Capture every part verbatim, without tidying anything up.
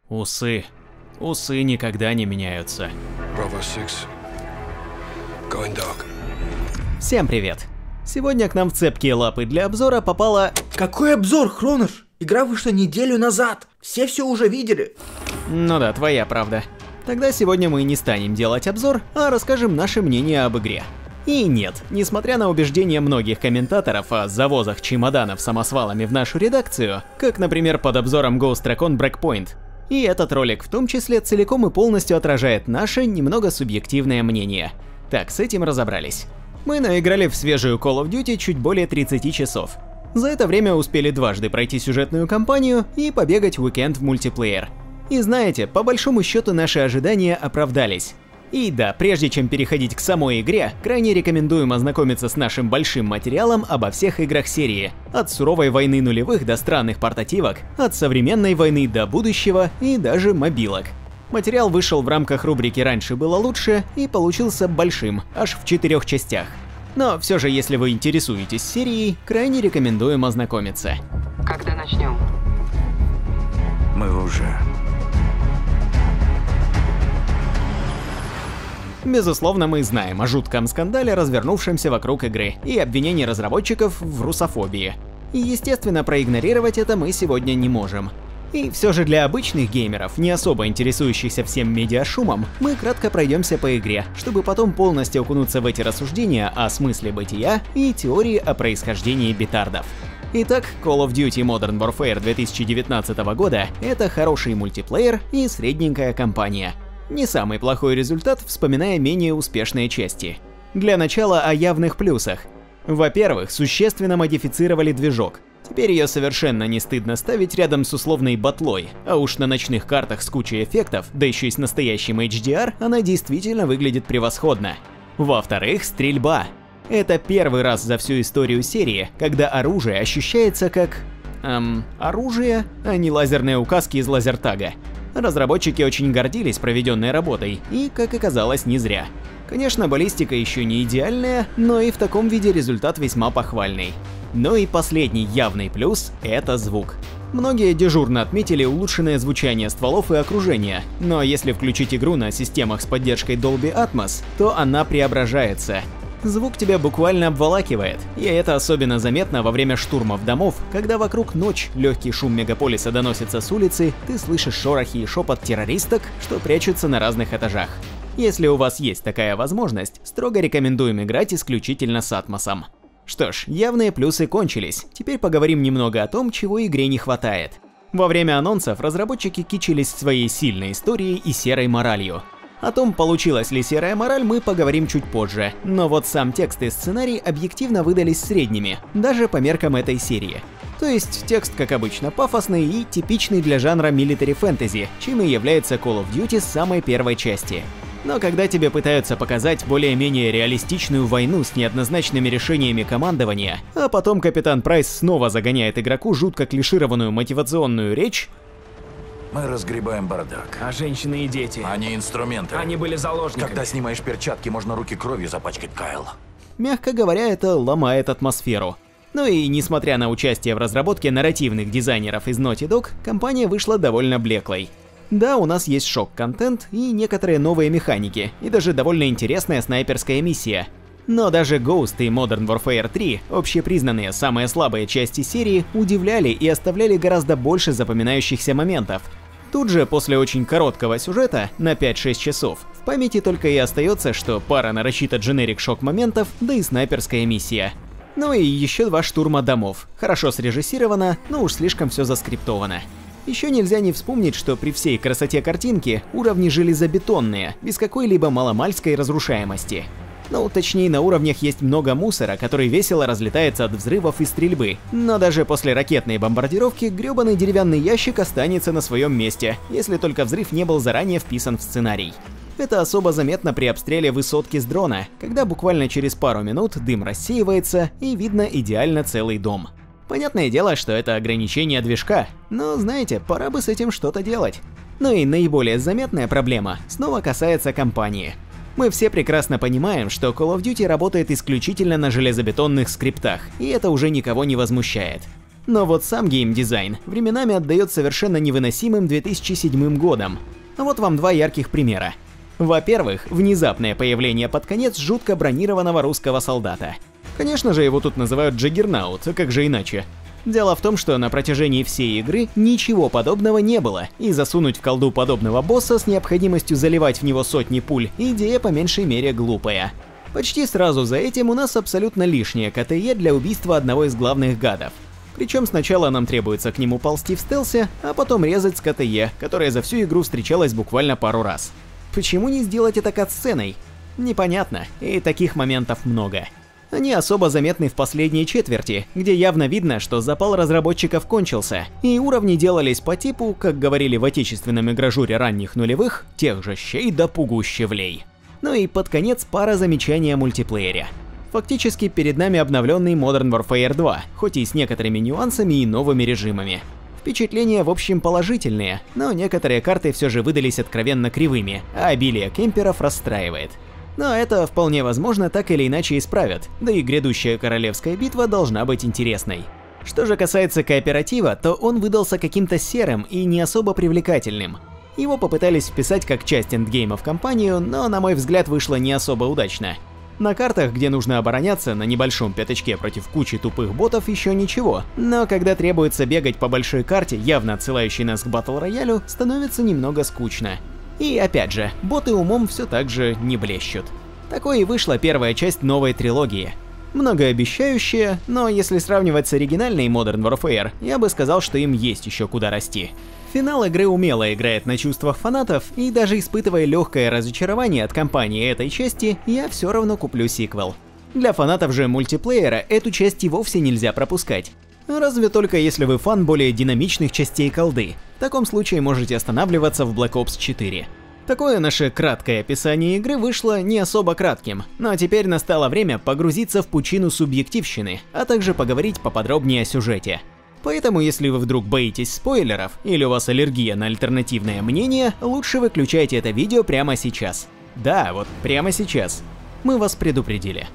Усы. Усы никогда не меняются. Bravo six. Going dark. Всем привет. Сегодня к нам в цепкие лапы для обзора попала... Какой обзор, Хронош? Игра вышла неделю назад. Все все уже видели. Ну да, твоя правда. Тогда сегодня мы не станем делать обзор, а расскажем наше мнение об игре. И нет, несмотря на убеждения многих комментаторов о завозах чемоданов самосвалами в нашу редакцию, как, например, под обзором Ghost Recon Breakpoint, и этот ролик в том числе целиком и полностью отражает наше немного субъективное мнение. Так, с этим разобрались. Мы наиграли в свежую Call of Duty чуть более тридцати часов. За это время успели дважды пройти сюжетную кампанию и побегать в уикенд в мультиплеер. И знаете, по большому счету наши ожидания оправдались. И да, прежде чем переходить к самой игре, крайне рекомендуем ознакомиться с нашим большим материалом обо всех играх серии. От суровой войны нулевых до странных портативок, от современной войны до будущего и даже мобилок. Материал вышел в рамках рубрики «Раньше было лучше» и получился большим, аж в четырех частях. Но все же, если вы интересуетесь серией, крайне рекомендуем ознакомиться. Когда начнем? Мы уже... Безусловно, мы знаем о жутком скандале, развернувшемся вокруг игры, и обвинении разработчиков в русофобии. И, естественно, проигнорировать это мы сегодня не можем. И все же для обычных геймеров, не особо интересующихся всем медиашумом, мы кратко пройдемся по игре, чтобы потом полностью окунуться в эти рассуждения о смысле бытия и теории о происхождении битардов. Итак, Call of Duty Modern Warfare две тысячи девятнадцатого года — это хороший мультиплеер и средненькая кампания. Не самый плохой результат, вспоминая менее успешные части. Для начала о явных плюсах. Во-первых, существенно модифицировали движок. Теперь ее совершенно не стыдно ставить рядом с условной батлой, а уж на ночных картах с кучей эффектов, да еще и с настоящим эйч ди ар, она действительно выглядит превосходно. Во-вторых, стрельба. Это первый раз за всю историю серии, когда оружие ощущается как... Эм, оружие, а не лазерные указки из лазертага. Разработчики очень гордились проведенной работой, и, как оказалось, не зря. Конечно, баллистика еще не идеальная, но и в таком виде результат весьма похвальный. Ну и последний явный плюс — это звук. Многие дежурно отметили улучшенное звучание стволов и окружения, но если включить игру на системах с поддержкой Dolby Atmos, то она преображается. Звук тебя буквально обволакивает, и это особенно заметно во время штурмов домов, когда вокруг ночь, легкий шум мегаполиса доносится с улицы, ты слышишь шорохи и шепот террористок, что прячутся на разных этажах. Если у вас есть такая возможность, строго рекомендуем играть исключительно с Атмосом. Что ж, явные плюсы кончились, теперь поговорим немного о том, чего игре не хватает. Во время анонсов разработчики кичились своей сильной историей и серой моралью. О том, получилась ли серая мораль, мы поговорим чуть позже, но вот сам текст и сценарий объективно выдались средними, даже по меркам этой серии. То есть текст, как обычно, пафосный и типичный для жанра милитари фэнтези, чем и является Call of Duty с самой первой части. Но когда тебе пытаются показать более-менее реалистичную войну с неоднозначными решениями командования, а потом капитан Прайс снова загоняет игроку жутко клишированную мотивационную речь... Мы разгребаем бардак. А женщины и дети? Они инструменты. Они были заложниками. Когда снимаешь перчатки, можно руки кровью запачкать, Кайл. Мягко говоря, это ломает атмосферу. Ну и несмотря на участие в разработке нарративных дизайнеров из Naughty Dog, компания вышла довольно блеклой. Да, у нас есть шок-контент и некоторые новые механики, и даже довольно интересная снайперская миссия. Но даже Ghost и Modern Warfare три, общепризнанные самые слабые части серии, удивляли и оставляли гораздо больше запоминающихся моментов. Тут же, после очень короткого сюжета, на пять-шесть часов, в памяти только и остается, что пара нарочито дженерик шок-моментов, да и снайперская миссия. Ну и еще два штурма домов. Хорошо срежиссировано, но уж слишком все заскриптовано. Еще нельзя не вспомнить, что при всей красоте картинки уровни железобетонные, без какой-либо маломальской разрушаемости. Ну, точнее, на уровнях есть много мусора, который весело разлетается от взрывов и стрельбы. Но даже после ракетной бомбардировки грёбаный деревянный ящик останется на своем месте, если только взрыв не был заранее вписан в сценарий. Это особо заметно при обстреле высотки с дрона, когда буквально через пару минут дым рассеивается и видно идеально целый дом. Понятное дело, что это ограничение движка, но знаете, пора бы с этим что-то делать. Ну и наиболее заметная проблема снова касается кампании. Мы все прекрасно понимаем, что Call of Duty работает исключительно на железобетонных скриптах, и это уже никого не возмущает. Но вот сам геймдизайн временами отдает совершенно невыносимым две тысячи седьмым годом. Вот вам два ярких примера. Во-первых, внезапное появление под конец жутко бронированного русского солдата. Конечно же, его тут называют Джаггернаут, как же иначе. Дело в том, что на протяжении всей игры ничего подобного не было, и засунуть в колду подобного босса с необходимостью заливать в него сотни пуль – идея по меньшей мере глупая. Почти сразу за этим у нас абсолютно лишнее КТЕ для убийства одного из главных гадов. Причем сначала нам требуется к нему ползти в стелсе, а потом резать с КТЕ, которая за всю игру встречалась буквально пару раз. Почему не сделать это кат-сценой? Непонятно, и таких моментов много. Они особо заметны в последней четверти, где явно видно, что запал разработчиков кончился, и уровни делались по типу, как говорили в отечественном игражуре ранних нулевых, тех же щей да пугущевлей. Ну и под конец пара замечаний о мультиплеере. Фактически перед нами обновленный Modern Warfare два, хоть и с некоторыми нюансами и новыми режимами. Впечатления в общем положительные, но некоторые карты все же выдались откровенно кривыми, а обилие кемперов расстраивает. Но это вполне возможно так или иначе исправят, да и грядущая королевская битва должна быть интересной. Что же касается кооператива, то он выдался каким-то серым и не особо привлекательным. Его попытались вписать как часть эндгейма в кампанию, но на мой взгляд вышло не особо удачно. На картах, где нужно обороняться на небольшом пятачке против кучи тупых ботов, еще ничего, но когда требуется бегать по большой карте, явно отсылающей нас к батл-роялю, становится немного скучно. И опять же, боты умом все так же не блещут. Такой и вышла первая часть новой трилогии. Многообещающая, но если сравнивать с оригинальной Modern Warfare, я бы сказал, что им есть еще куда расти. Финал игры умело играет на чувствах фанатов, и даже испытывая легкое разочарование от кампании этой части, я все равно куплю сиквел. Для фанатов же мультиплеера эту часть и вовсе нельзя пропускать. Разве только если вы фан более динамичных частей колды. В таком случае можете останавливаться в Black Ops четыре. Такое наше краткое описание игры вышло не особо кратким, но теперь настало время погрузиться в пучину субъективщины, а также поговорить поподробнее о сюжете. Поэтому, если вы вдруг боитесь спойлеров или у вас аллергия на альтернативное мнение, лучше выключайте это видео прямо сейчас. Да, вот прямо сейчас. Мы вас предупредили.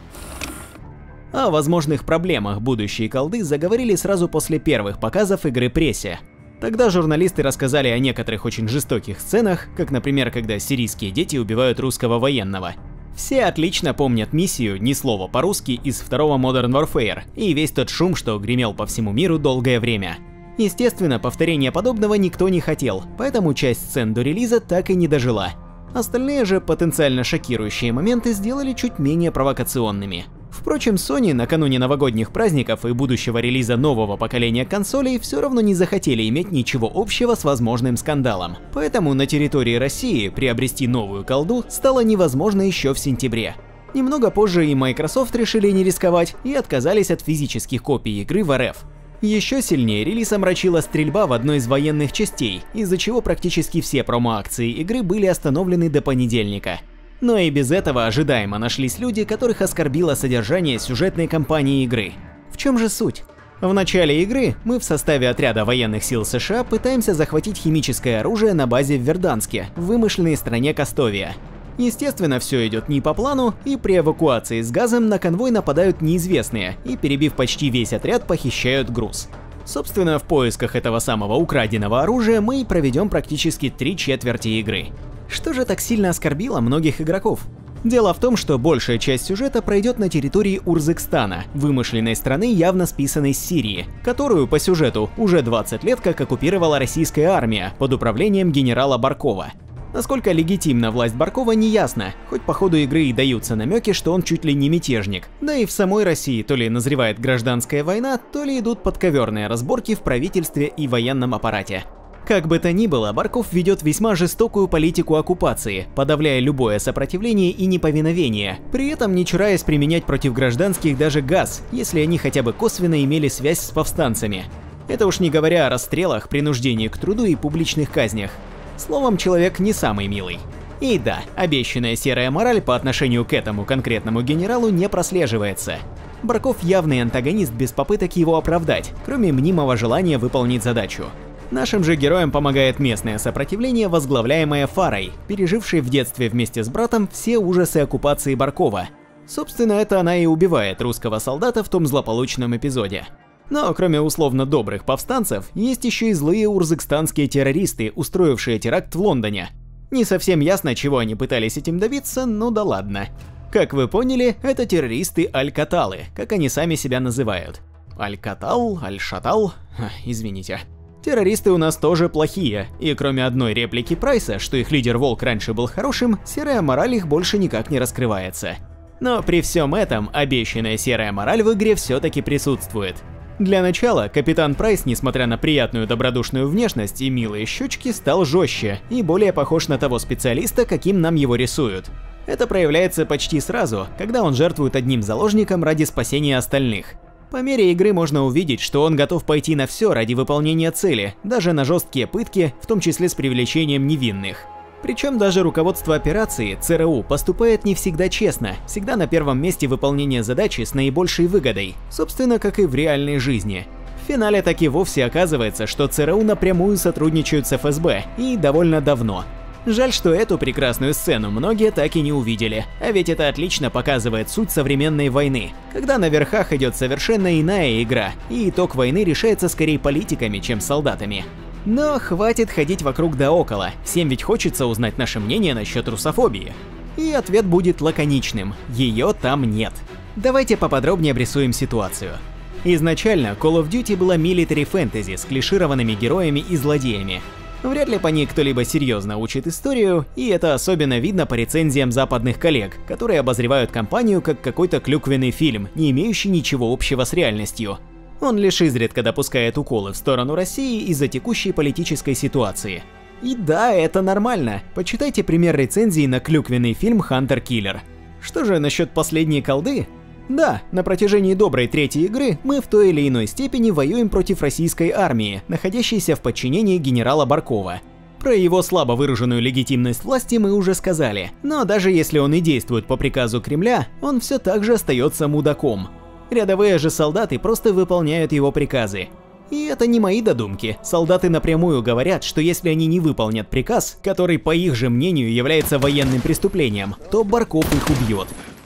О возможных проблемах будущей колды заговорили сразу после первых показов игры прессе. Тогда журналисты рассказали о некоторых очень жестоких сценах, как, например, когда сирийские дети убивают русского военного. Все отлично помнят миссию «Ни слова по-русски» из второго Modern Warfare и весь тот шум, что гремел по всему миру долгое время. Естественно, повторения подобного никто не хотел, поэтому часть сцен до релиза так и не дожила. Остальные же потенциально шокирующие моменты сделали чуть менее провокационными. Впрочем, Sony накануне новогодних праздников и будущего релиза нового поколения консолей все равно не захотели иметь ничего общего с возможным скандалом. Поэтому на территории России приобрести новую колду стало невозможно еще в сентябре. Немного позже и Microsoft решили не рисковать и отказались от физических копий игры в эр эф. Еще сильнее релиз омрачила стрельба в одной из военных частей, из-за чего практически все промо-акции игры были остановлены до понедельника. Но и без этого ожидаемо нашлись люди, которых оскорбило содержание сюжетной кампании игры. В чем же суть? В начале игры мы в составе отряда военных сил США пытаемся захватить химическое оружие на базе в Верданске, в вымышленной стране Кастовия. Естественно, все идет не по плану, и при эвакуации с газом на конвой нападают неизвестные, и, перебив почти весь отряд, похищают груз. Собственно, в поисках этого самого украденного оружия мы и проведем практически три четверти игры. Что же так сильно оскорбило многих игроков? Дело в том, что большая часть сюжета пройдет на территории Урзекстана, вымышленной страны, явно списанной с Сирии, которую по сюжету уже двадцать лет как оккупировала российская армия под управлением генерала Баркова. Насколько легитимна власть Баркова, не ясно, хоть по ходу игры и даются намеки, что он чуть ли не мятежник. Да и в самой России то ли назревает гражданская война, то ли идут подковерные разборки в правительстве и военном аппарате. Как бы то ни было, Барков ведет весьма жестокую политику оккупации, подавляя любое сопротивление и неповиновение, при этом не чураясь применять против гражданских даже газ, если они хотя бы косвенно имели связь с повстанцами. Это уж не говоря о расстрелах, принуждении к труду и публичных казнях. Словом, человек не самый милый. И да, обещанная серая мораль по отношению к этому конкретному генералу не прослеживается. Барков явный антагонист без попыток его оправдать, кроме мнимого желания выполнить задачу. Нашим же героям помогает местное сопротивление, возглавляемое Фарой, пережившей в детстве вместе с братом все ужасы оккупации Баркова. Собственно, это она и убивает русского солдата в том злополучном эпизоде. Но кроме условно добрых повстанцев, есть еще и злые урзыкстанские террористы, устроившие теракт в Лондоне. Не совсем ясно, чего они пытались этим добиться, но да ладно. Как вы поняли, это террористы Аль-Каталы, как они сами себя называют. Аль-Катал, Аль-Шатал, извините. Террористы у нас тоже плохие, и кроме одной реплики Прайса, что их лидер Волк раньше был хорошим, серая мораль их больше никак не раскрывается. Но при всем этом обещанная серая мораль в игре все-таки присутствует. Для начала, капитан Прайс, несмотря на приятную добродушную внешность и милые щечки, стал жестче и более похож на того специалиста, каким нам его рисуют. Это проявляется почти сразу, когда он жертвует одним заложником ради спасения остальных. По мере игры можно увидеть, что он готов пойти на все ради выполнения цели, даже на жесткие пытки, в том числе с привлечением невинных. Причем даже руководство операции, ЦРУ, поступает не всегда честно, всегда на первом месте выполнения задачи с наибольшей выгодой, собственно, как и в реальной жизни. В финале таки вовсе оказывается, что ЦРУ напрямую сотрудничают с эф эс бэ, и довольно давно. Жаль, что эту прекрасную сцену многие так и не увидели, а ведь это отлично показывает суть современной войны, когда на верхах идет совершенно иная игра, и итог войны решается скорее политиками, чем солдатами. Но хватит ходить вокруг да около, всем ведь хочется узнать наше мнение насчет русофобии. И ответ будет лаконичным – ее там нет. Давайте поподробнее обрисуем ситуацию. Изначально Call of Duty была милитари фэнтези с клишированными героями и злодеями. Вряд ли по ней кто-либо серьезно учит историю, и это особенно видно по рецензиям западных коллег, которые обозревают кампанию как какой-то клюквенный фильм, не имеющий ничего общего с реальностью. Он лишь изредка допускает уколы в сторону России из-за текущей политической ситуации. И да, это нормально. Почитайте пример рецензии на клюквенный фильм «Хантер Киллер». Что же насчет последней колды? Да, на протяжении доброй третьей игры мы в той или иной степени воюем против российской армии, находящейся в подчинении генерала Баркова. Про его слабо выраженную легитимность власти мы уже сказали, но даже если он и действует по приказу Кремля, он все так же остается мудаком. Рядовые же солдаты просто выполняют его приказы. И это не мои додумки. Солдаты напрямую говорят, что если они не выполнят приказ, который по их же мнению является военным преступлением, то Барков их убьет.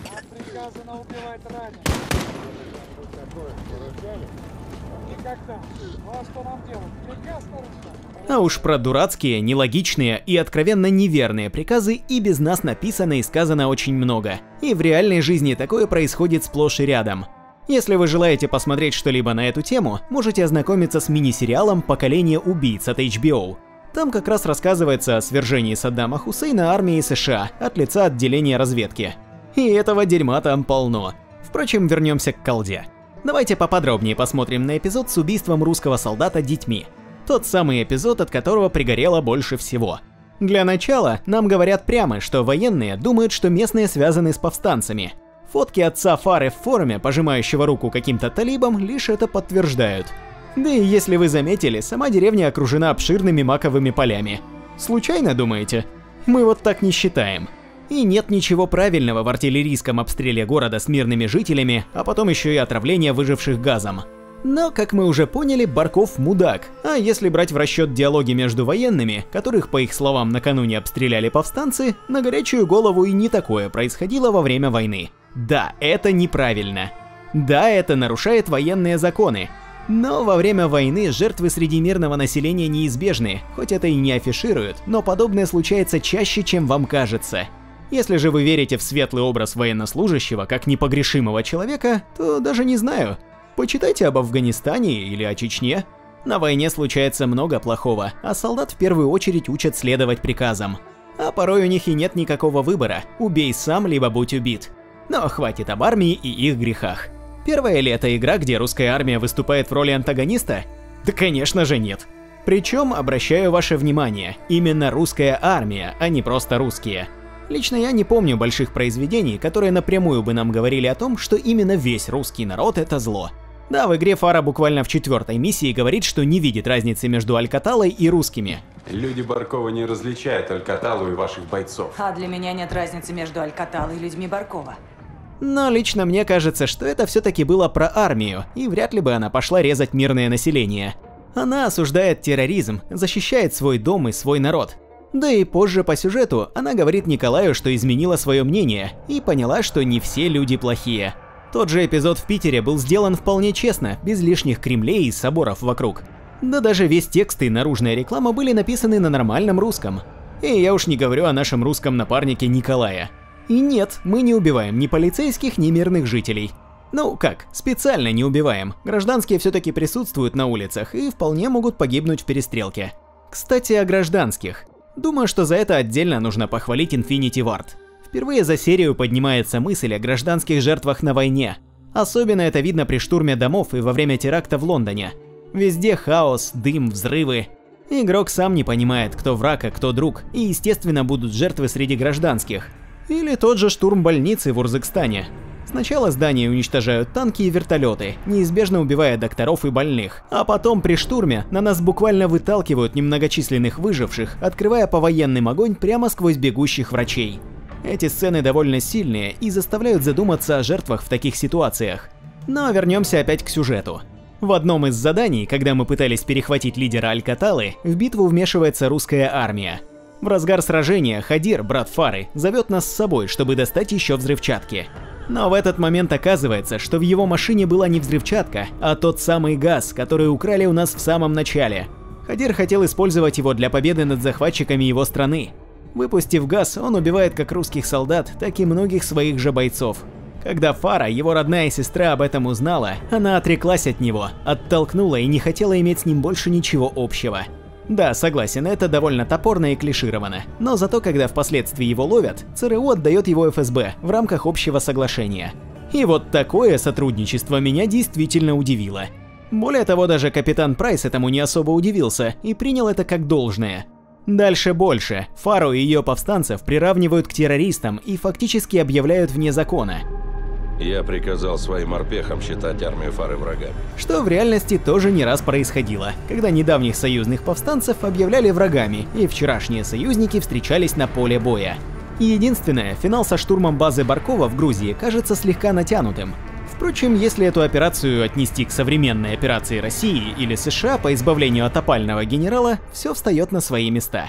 А уж про дурацкие, нелогичные и откровенно неверные приказы и без нас написано и сказано очень много. И в реальной жизни такое происходит сплошь и рядом. Если вы желаете посмотреть что-либо на эту тему, можете ознакомиться с мини-сериалом «Поколение убийц» от эйч би о. Там как раз рассказывается о свержении Саддама Хусейна армией США от лица отделения разведки. И этого дерьма там полно. Впрочем, вернемся к колде. Давайте поподробнее посмотрим на эпизод с убийством русского солдата детьми. Тот самый эпизод, от которого пригорело больше всего. Для начала нам говорят прямо, что военные думают, что местные связаны с повстанцами. Фотки отца Фары в форме, пожимающего руку каким-то талибам, лишь это подтверждают. Да и если вы заметили, сама деревня окружена обширными маковыми полями. Случайно, думаете? Мы вот так не считаем. И нет ничего правильного в артиллерийском обстреле города с мирными жителями, а потом еще и отравление выживших газом. Но, как мы уже поняли, Барков мудак, а если брать в расчет диалоги между военными, которых, по их словам, накануне обстреляли повстанцы, на горячую голову и не такое происходило во время войны. Да, это неправильно. Да, это нарушает военные законы. Но во время войны жертвы среди мирного населения неизбежны, хоть это и не афишируют, но подобное случается чаще, чем вам кажется. Если же вы верите в светлый образ военнослужащего как непогрешимого человека, то даже не знаю. Почитайте об Афганистане или о Чечне. На войне случается много плохого, а солдат в первую очередь учат следовать приказам. А порой у них и нет никакого выбора – убей сам, либо будь убит. Но хватит об армии и их грехах. Первая ли это игра, где русская армия выступает в роли антагониста? Да, конечно же, нет. Причем, обращаю ваше внимание, именно русская армия, а не просто русские. Лично я не помню больших произведений, которые напрямую бы нам говорили о том, что именно весь русский народ – это зло. Да, в игре Фара буквально в четвертой миссии говорит, что не видит разницы между Алькаталой и русскими. Люди Баркова не различают Алькаталу и ваших бойцов. А для меня нет разницы между Алькаталой и людьми Баркова. Но лично мне кажется, что это все-таки было про армию, и вряд ли бы она пошла резать мирное население. Она осуждает терроризм, защищает свой дом и свой народ. Да и позже по сюжету она говорит Николаю, что изменила свое мнение и поняла, что не все люди плохие. Тот же эпизод в Питере был сделан вполне честно, без лишних кремлей и соборов вокруг. Да даже весь текст и наружная реклама были написаны на нормальном русском. И я уж не говорю о нашем русском напарнике Николая. И нет, мы не убиваем ни полицейских, ни мирных жителей. Ну как, специально не убиваем. Гражданские все-таки присутствуют на улицах и вполне могут погибнуть в перестрелке. Кстати, о гражданских. Думаю, что за это отдельно нужно похвалить Infinity Ward. Впервые за серию поднимается мысль о гражданских жертвах на войне. Особенно это видно при штурме домов и во время теракта в Лондоне. Везде хаос, дым, взрывы. Игрок сам не понимает, кто враг, а кто друг, и естественно будут жертвы среди гражданских. Или тот же штурм больницы в Урзыкстане. Сначала здания уничтожают танки и вертолеты, неизбежно убивая докторов и больных, а потом при штурме на нас буквально выталкивают немногочисленных выживших, открывая по военным огонь прямо сквозь бегущих врачей. Эти сцены довольно сильные и заставляют задуматься о жертвах в таких ситуациях. Но вернемся опять к сюжету. В одном из заданий, когда мы пытались перехватить лидера Аль-Каталы, в битву вмешивается русская армия. В разгар сражения Хадир, брат Фары, зовет нас с собой, чтобы достать еще взрывчатки. Но в этот момент оказывается, что в его машине была не взрывчатка, а тот самый газ, который украли у нас в самом начале. Хадир хотел использовать его для победы над захватчиками его страны. Выпустив газ, он убивает как русских солдат, так и многих своих же бойцов. Когда Фара, его родная сестра, об этом узнала, она отреклась от него, оттолкнула и не хотела иметь с ним больше ничего общего. Да, согласен, это довольно топорно и клишировано, но зато когда впоследствии его ловят, ЦРУ отдает его эф эс бэ в рамках общего соглашения. И вот такое сотрудничество меня действительно удивило. Более того, даже капитан Прайс этому не особо удивился и принял это как должное. Дальше больше. Фару и ее повстанцев приравнивают к террористам и фактически объявляют вне закона. Я приказал своим морпехам считать армию Фары врагами. Что в реальности тоже не раз происходило, когда недавних союзных повстанцев объявляли врагами, и вчерашние союзники встречались на поле боя. Единственное, финал со штурмом базы Баркова в Грузии кажется слегка натянутым. Впрочем, если эту операцию отнести к современной операции России или США по избавлению от опального генерала, все встает на свои места.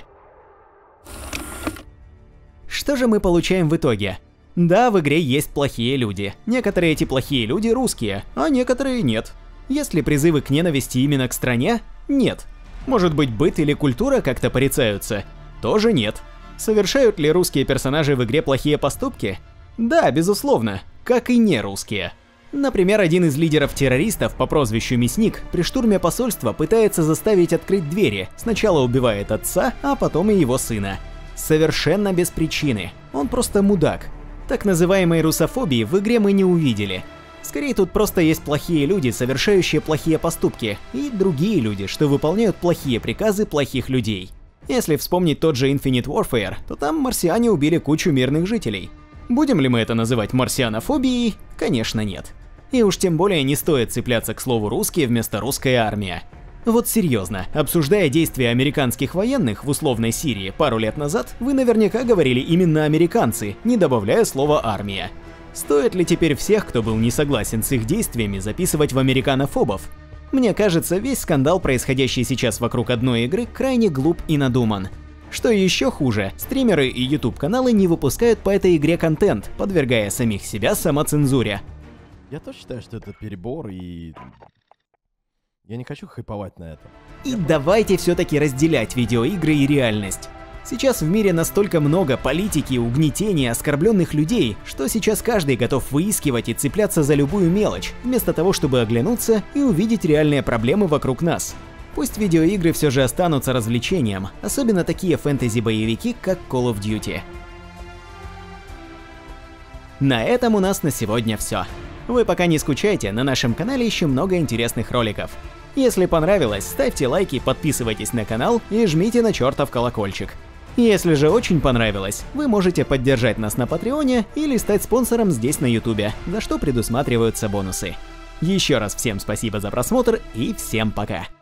Что же мы получаем в итоге? Да, в игре есть плохие люди. Некоторые эти плохие люди русские, а некоторые нет. Есть ли призывы к ненависти именно к стране? Нет. Может быть, быт или культура как-то порицаются? Тоже нет. Совершают ли русские персонажи в игре плохие поступки? Да, безусловно, как и не русские. Например, один из лидеров террористов по прозвищу Мясник при штурме посольства пытается заставить открыть двери, сначала убивает отца, а потом и его сына. Совершенно без причины, он просто мудак. Так называемой русофобии в игре мы не увидели. Скорее, тут просто есть плохие люди, совершающие плохие поступки, и другие люди, что выполняют плохие приказы плохих людей. Если вспомнить тот же Infinite Warfare, то там марсиане убили кучу мирных жителей. Будем ли мы это называть марсианофобией? Конечно, нет. И уж тем более не стоит цепляться к слову «русские» вместо «русская армия». Вот серьезно, обсуждая действия американских военных в условной Сирии пару лет назад, вы наверняка говорили именно американцы, не добавляя слова «армия». Стоит ли теперь всех, кто был не согласен с их действиями, записывать в американофобов? Мне кажется, весь скандал, происходящий сейчас вокруг одной игры, крайне глуп и надуман. Что еще хуже, стримеры и YouTube-каналы не выпускают по этой игре контент, подвергая самих себя самоцензуре. Я тоже считаю, что это перебор, и я не хочу хайповать на этом. И давайте все-таки разделять видеоигры и реальность. Сейчас в мире настолько много политики, угнетения, оскорбленных людей, что сейчас каждый готов выискивать и цепляться за любую мелочь, вместо того, чтобы оглянуться и увидеть реальные проблемы вокруг нас. Пусть видеоигры все же останутся развлечением, особенно такие фэнтези-боевики, как Call of Duty. На этом у нас на сегодня все. Вы пока не скучайте, на нашем канале еще много интересных роликов. Если понравилось, ставьте лайки, подписывайтесь на канал и жмите на чертов колокольчик. Если же очень понравилось, вы можете поддержать нас на Патреоне или стать спонсором здесь на Ютубе, за что предусматриваются бонусы. Еще раз всем спасибо за просмотр и всем пока!